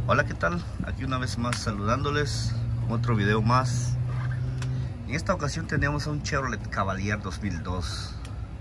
Hola, ¿qué tal? Aquí una vez más saludándoles, otro video más. En esta ocasión tenemos un Chevrolet Cavalier 2002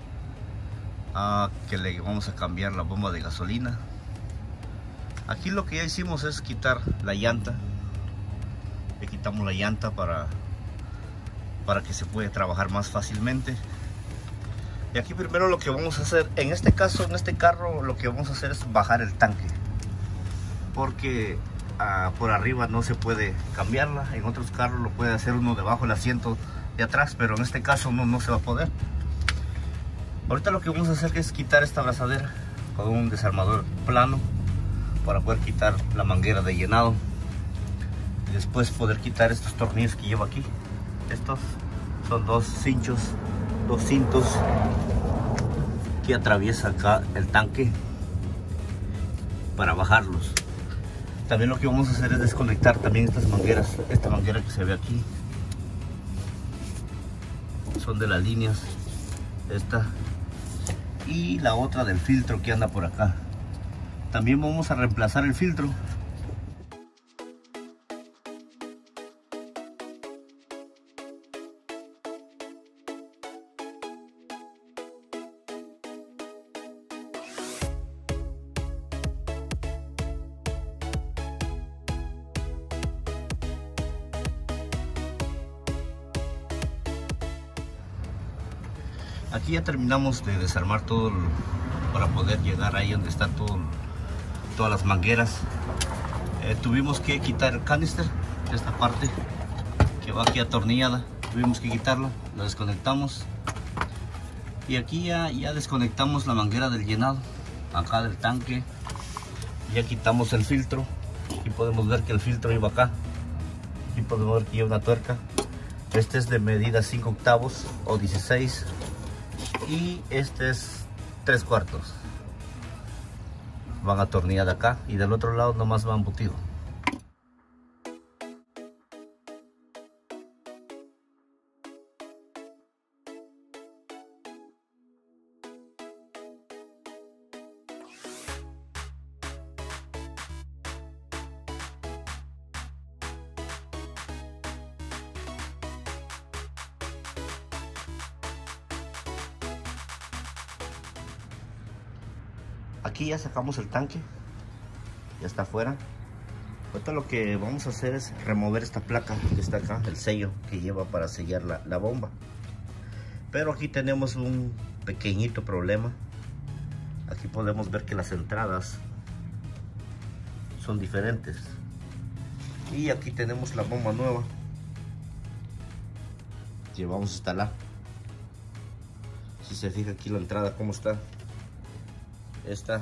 que le vamos a cambiar la bomba de gasolina. Aquí lo que ya hicimos es quitar la llanta. Le quitamos la llanta para que se pueda trabajar más fácilmente. Y aquí primero lo que vamos a hacer, en este caso, en este carro, lo que vamos a hacer es bajar el tanque, porque por arriba no se puede cambiarla. En otros carros lo puede hacer uno debajo del asiento de atrás, pero en este caso no se va a poder. Ahorita lo que vamos a hacer es quitar esta abrazadera con un desarmador plano para poder quitar la manguera de llenado y después poder quitar estos tornillos que llevo aquí. Estos son dos cinchos, dos cintos que atraviesa acá el tanque para bajarlos. También lo que vamos a hacer es desconectar también estas mangueras. Esta manguera que se ve aquí son de las líneas, esta y la otra del filtro que anda por acá. También vamos a reemplazar el filtro. Aquí ya terminamos de desarmar todo para poder llegar ahí donde están todas las mangueras. Tuvimos que quitar el canister, esta parte que va aquí atornillada, tuvimos que quitarla, la desconectamos. Y aquí ya desconectamos la manguera del llenado, acá del tanque. Ya quitamos el filtro, aquí podemos ver que el filtro iba acá. Aquí podemos ver que lleva una tuerca. Este es de medida 5/8 o 16. Y este es 3/4. Van atornilladas acá y del otro lado nomás va embutido. Aquí ya sacamos el tanque, ya está afuera. Ahorita lo que vamos a hacer es remover esta placa que está acá, el sello que lleva para sellar la bomba. Pero aquí tenemos un pequeñito problema. Aquí podemos ver que las entradas son diferentes. Y aquí tenemos la bomba nueva que vamos a instalar. Si se fija aquí la entrada cómo está. Esta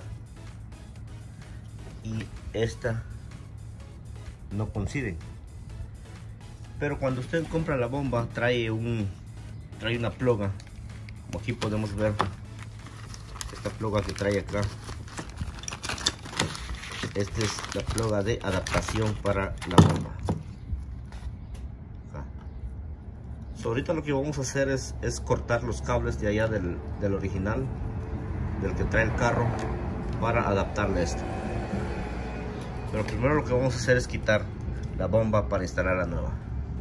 y esta no coinciden, pero cuando usted compra la bomba trae una ploga, como aquí podemos ver esta ploga que trae acá. Esta es la ploga de adaptación para la bomba. Ahorita lo que vamos a hacer es cortar los cables de allá del original, del que trae el carro, para adaptarle esto. Pero primero lo que vamos a hacer es quitar la bomba para instalar la nueva.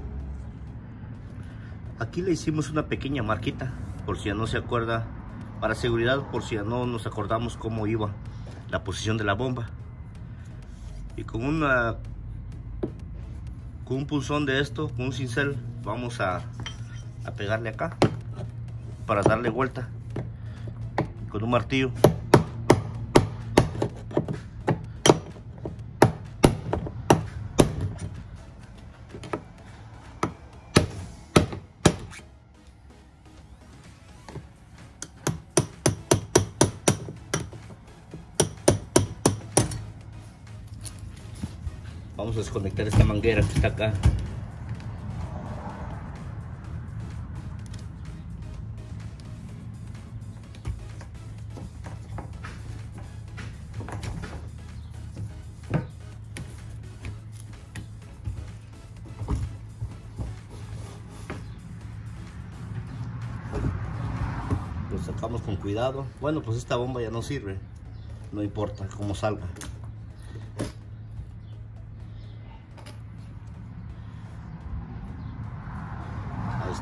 Aquí le hicimos una pequeña marquita por si ya no se acuerda, para seguridad, por si ya no nos acordamos cómo iba la posición de la bomba. Y con un punzón de esto, con un cincel, vamos a pegarle acá para darle vuelta con un martillo. Vamos a desconectar esta manguera que está acá. Lo sacamos con cuidado. Bueno, pues esta bomba ya no sirve, no importa cómo salga.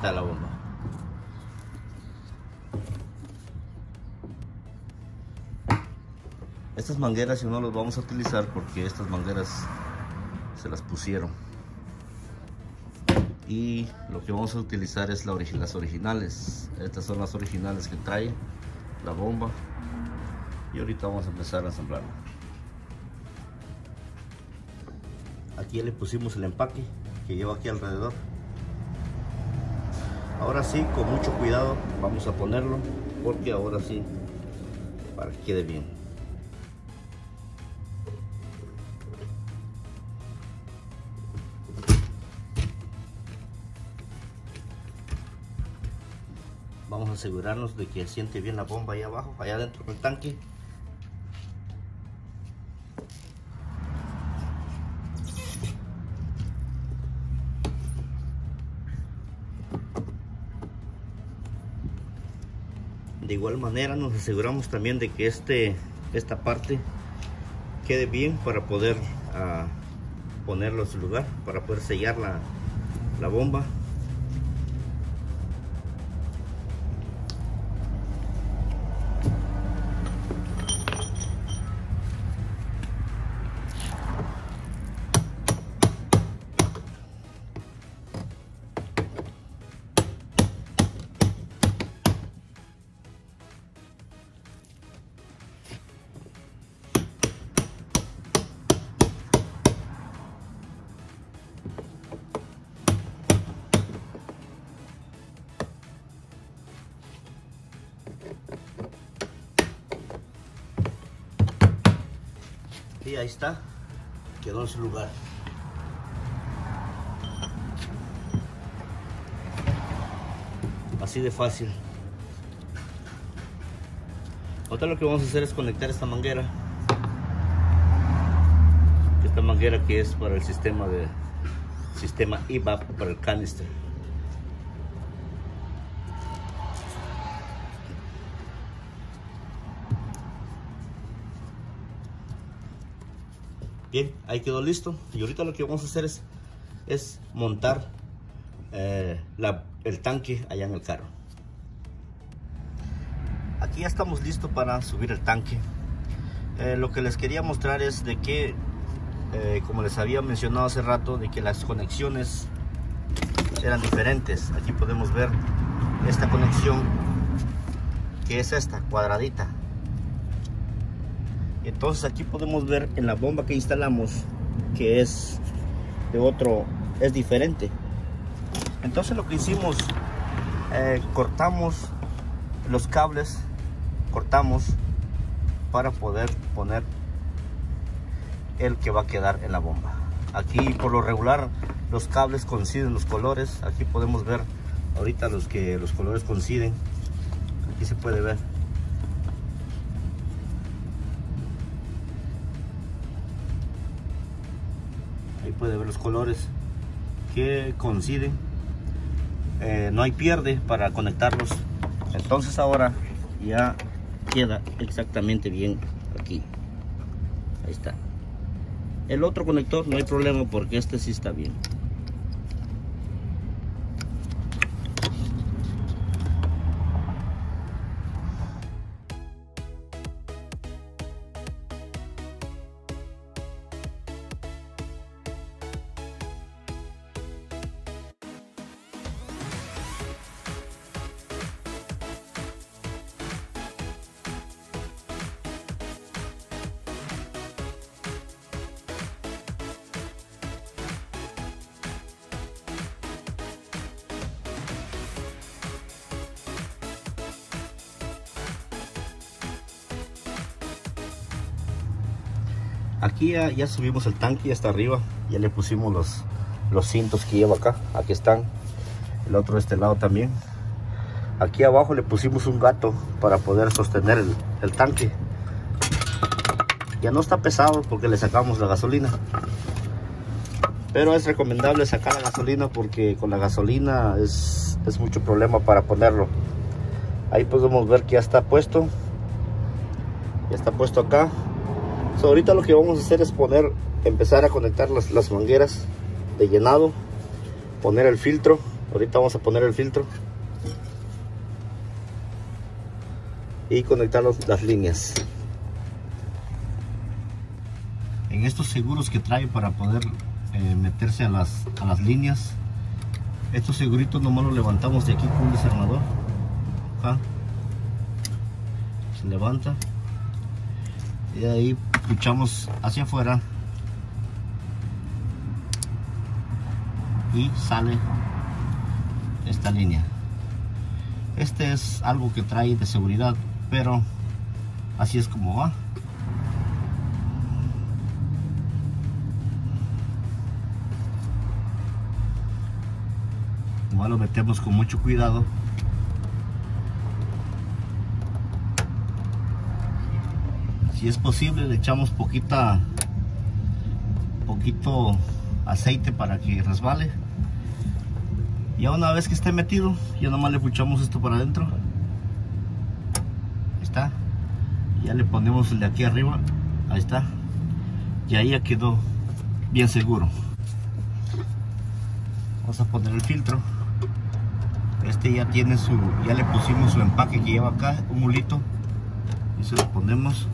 está la bomba. Estas mangueras no las vamos a utilizar porque estas mangueras se las pusieron. Y lo que vamos a utilizar es las originales. Estas son las originales que trae la bomba. Y ahorita vamos a empezar a ensamblarla. Aquí ya le pusimos el empaque que lleva aquí alrededor. Ahora sí, con mucho cuidado vamos a ponerlo, porque ahora sí, para que quede bien. Vamos a asegurarnos de que siente bien la bomba ahí abajo, allá dentro del tanque. De igual manera nos aseguramos también de que esta parte quede bien para poder ponerlo en su lugar, para poder sellar la bomba. Y ahí está, quedó en su lugar. Así de fácil. Ahora lo que vamos a hacer es conectar esta manguera. Esta manguera que es para el sistema EVAP, para el canister. Bien, ahí quedó listo. Y ahorita lo que vamos a hacer es montar el tanque allá en el carro. Aquí ya estamos listos para subir el tanque. Lo que les quería mostrar es de que, como les había mencionado hace rato, de que las conexiones eran diferentes. Aquí podemos ver esta conexión, que es esta cuadradita. Entonces aquí podemos ver en la bomba que instalamos que es es diferente. Entonces lo que hicimos, cortamos los cables, para poder poner el que va a quedar en la bomba. Aquí por lo regular los cables coinciden los colores. Aquí podemos ver ahorita los colores coinciden. Aquí se puede ver. Ahí puede ver los colores que coinciden. No hay pierde para conectarlos. Entonces ahora ya queda exactamente bien aquí. Ahí está. El otro conector no hay problema porque este sí está bien. Aquí ya subimos el tanque hasta arriba, ya le pusimos los cintos que lleva acá, aquí están, el otro de este lado también. Aquí abajo le pusimos un gato para poder sostener el tanque. Ya no está pesado porque le sacamos la gasolina, pero es recomendable sacar la gasolina porque con la gasolina es mucho problema para ponerlo. Ahí podemos ver que ya está puesto acá. Ahorita lo que vamos a hacer es empezar a conectar las mangueras de llenado, poner el filtro Ahorita vamos a poner el filtro y conectar las líneas. En estos seguros que trae para poder meterse a las líneas, estos seguritos nomás los levantamos de aquí con un desarmador. Acá se levanta y de ahí puchamos hacia afuera y sale esta línea. Este es algo que trae de seguridad, pero así es como va. Nomás lo metemos con mucho cuidado. Si es posible, le echamos poquito aceite para que resbale. Ya una vez que esté metido, ya nomás le puchamos esto para adentro. Ahí está. Ya le ponemos el de aquí arriba. Ahí está. Y ahí ya quedó bien seguro. Vamos a poner el filtro. Este ya tiene ya le pusimos su empaque que lleva acá, un mulito. Y se lo ponemos.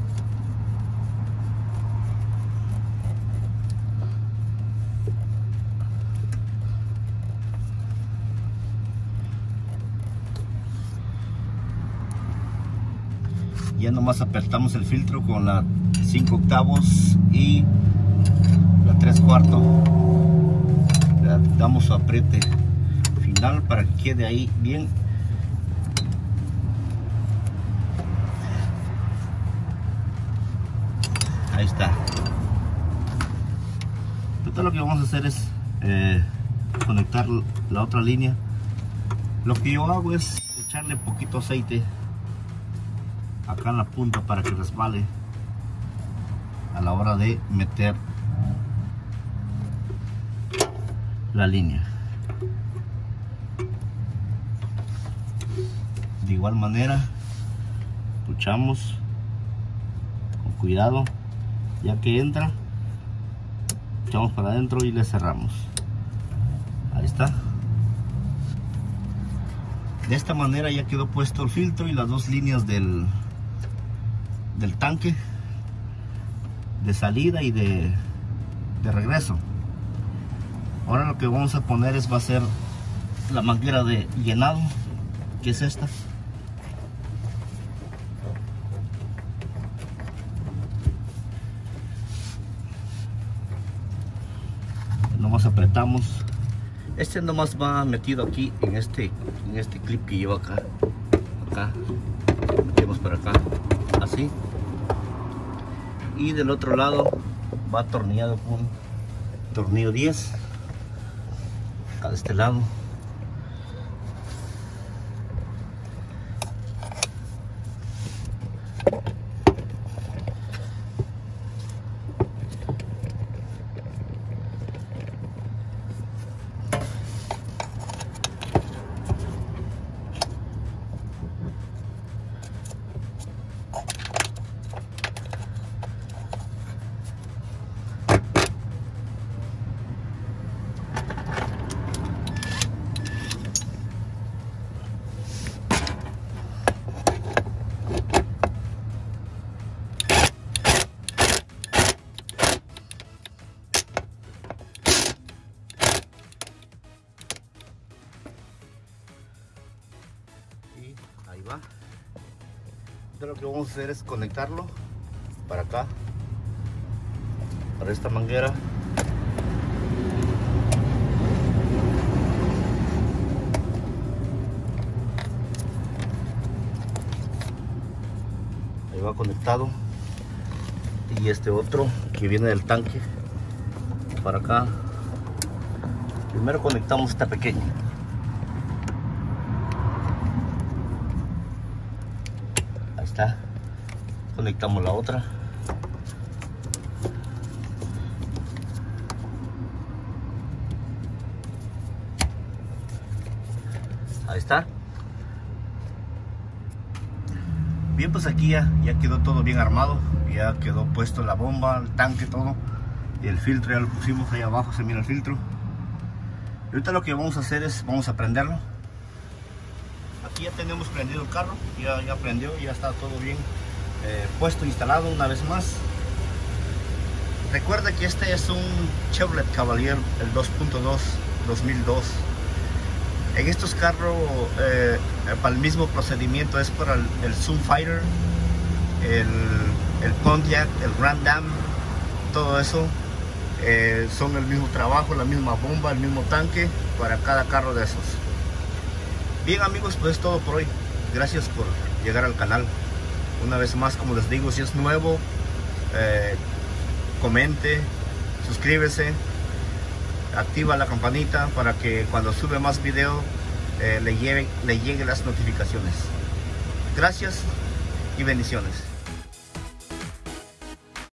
Ya nomás apretamos el filtro con la 5/8 y la 3/4. Le damos su apriete final para que quede ahí bien. Ahí está. Entonces lo que vamos a hacer es conectar la otra línea. Lo que yo hago es echarle poquito aceite acá en la punta para que resbale a la hora de meter la línea. De igual manera puchamos con cuidado, ya que entra echamos para adentro y le cerramos. Ahí está. De esta manera ya quedó puesto el filtro y las dos líneas del tanque de salida y de regreso. Ahora lo que vamos a poner va a ser la manguera de llenado, que es esta. Nomás apretamos. Este nomás va metido aquí en este clip que lleva acá. Metemos para acá, así. Y del otro lado va atornillado con tornillo 10. Acá de este lado. Ahí va. Entonces lo que vamos a hacer es conectarlo para acá, para esta manguera. Ahí va conectado. Y este otro que viene del tanque para acá. Primero conectamos esta pequeña. Ahí está. Conectamos la otra. Ahí está. Bien, pues aquí ya quedó todo bien armado. Ya quedó puesto la bomba, el tanque, todo. Y el filtro ya lo pusimos ahí abajo, se mira el filtro. Ahorita lo que vamos a hacer es, vamos a prenderlo. Aquí ya tenemos prendido el carro, ya prendió, ya está todo bien puesto, instalado una vez más. Recuerda que este es un Chevrolet Cavalier, el 2.2 2002. En estos carros, para el mismo procedimiento, es para el Zoom Fighter, el Pontiac, el Grand Am, todo eso. Son el mismo trabajo, la misma bomba, el mismo tanque para cada carro de esos. Bien amigos, pues es todo por hoy. Gracias por llegar al canal. Una vez más, como les digo, si es nuevo, comente, suscríbese, activa la campanita para que cuando sube más video le lleguen las notificaciones. Gracias y bendiciones.